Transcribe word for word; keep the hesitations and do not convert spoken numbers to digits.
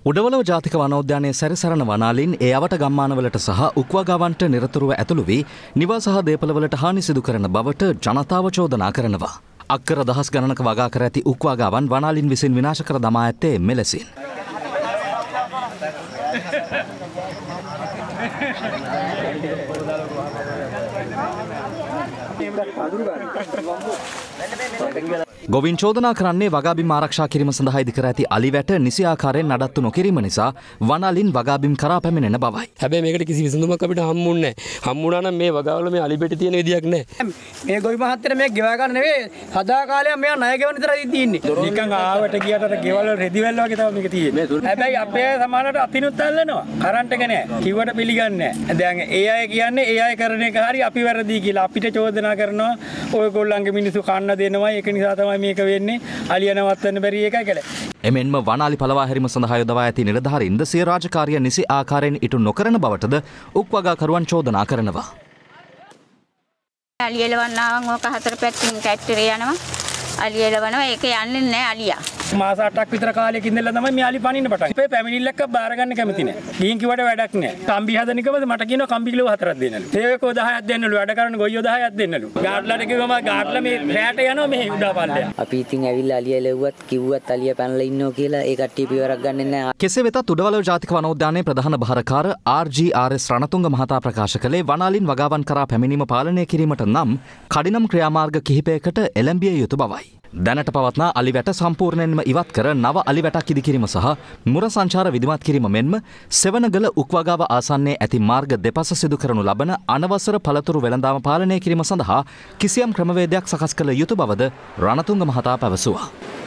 උඩවලව ජාතික වනෝද්‍යානයේ සැරිසරන වනාලින් ඒ අවට ගම්මානවලට සහ උක්වගාවන්ට නිරතුරුව ඇතුළු වී නිවාස හා දේපළවලට හානි සිදු කරන බවට ජනතාව චෝදනා කරනවා. අක්කර දහස් ගණනක වගා කර ඇති උක්වගාවන් වනාලින් විසින් විනාශ කර දමා ඇත්තේ මෙලෙසින්. ගොවින් චෝදනා කරන්නේ වගාබිම් ආරක්ෂා කිරීම සඳහා ඉදිකර ඇති අලිවැට නිසි ආකාරයෙන් නඩත්තු නොකිරීම නිසා වනාලින් වගාබිම් කරා පැමිණෙන බවයි. හැබැයි මේකට කිසි විසඳුමක් අපිට හම්බුන්නේ නැහැ. හම්බුණා නම් මේ වගාවල මේ අලිබෙටි තියෙන විදියක් නැහැ. මේ ගොවි මහත්තයා මේ ගෙවා ගන්න නෙවෙයි සදා කාලයක් මෙයා ණය ගෙවන විතරයි තියෙන්නේ. නිකන් ආවට ගියට ගෙවල් වල රෙදි වැල් වගේ තමයි මේක තියෙන්නේ. හැබැයි අපේ සමානට අතිනුත් අල්ලනවා. කරන්ට් එක නැහැ. කිව්වට පිළිගන්නේ නැහැ. දැන් ඒ අය කියන්නේ ඒ අය කරන එක හරි අපි වැරදි කියලා අපිට චෝදනා කරනවා. ඔයගොල්ලන්ගේ මිනිස්සු කන්න දෙනවා. ඒක නිසා තමයි මේක වෙන්නේ. අලිය නවත්තන්න බැරි එකයි කියලා. එමෙන්ම වනාලි පළවා හැරීම සඳහා යොදවා ඇති නිලධාරීන්ද සිය රාජකාරිය නිසි ආකාරයෙන් ඉටු නොකරන බවටද උක්වගාකරුවන් චෝදනා කරනවා. අලිය එලවන්නාවන් ඕක හතර පැත්තකින් ට්‍රැක්ටරේ යනවා. අලිය එලවනවා ඒක යන්නේ නැහැ අලියා. මාස අටක් විතර කාලයක ඉඳලා තමයි මේ අලි පනින්න පටන් ගන්නේ. මේ පැමිණිල්ලක් බාර ගන්න කැමති නැහැ. ගිහින් කිව්වට වැඩක් නැහැ. කම්බි හදන එකවද මට කියනවා කම්බි කිලෝ හතරක් දෙන්නලු. තේවකෝ දහයක් දෙන්නලු. වැඩ කරන ගොයියෝ දහයක් දෙන්නලු. ගාඩ්ලාට කිව්වම ගාඩ්ලා මේ රැට යනවා මේ උඩපල්ලේ. අපි ඉතින් ඇවිල්ලා අලිය ලෙව්වත් කිව්වත් අලිය පැනලා ඉන්නෝ කියලා ඒ කට්ටිය පියවරක් ගන්නෙ නැහැ. කෙසේ වෙතත් උඩවලව ජාතික වනෝද්‍යානයේ ප්‍රධාන භාරකාර R G R S Ranatunga මහතා ප්‍රකාශ කළේ වනාලින් වගාවන් කරා පැමිණීම පාලනය කිරීමට නම් කඩිනම් ක්‍රියාමාර්ග කිහිපයකට එළඹිය යුතු බවයි. දැනට පවත්නා අලිවැට සම්පූර්ණයෙන්ම ඉවත් කර නව අලිවැටක් ඉදිකිරීම සහ මුර සංචාර විධිමත් කිරීම මෙන්ම සෙවනගල උක්වගාව ආසන්නයේ ඇති මාර්ග දෙපස සිදු කරනු ලබන අනවසර පළතුරු වෙළඳාම පාලනය කිරීම සඳහා කිසියම් ක්‍රමවේදයක් සකස් කළ යුතු බවද රණතුංග මහතා පැවසුවා.